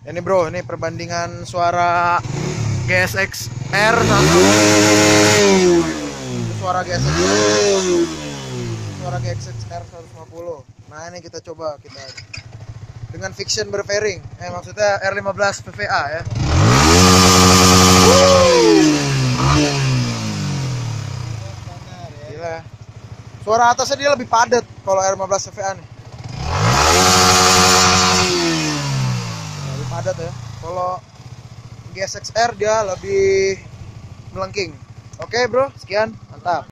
Ini bro, ini perbandingan suara GSX R sama suara GSX R 150. Nah ini kita coba dengan fiction berfairing. Maksudnya R15 PVA ya. Gila. Suara atasnya dia lebih padat kalau R15 PVA nih. Lebih padat ya. Kalau GSX R dia lebih melengking. Oke bro, sekian, mantap.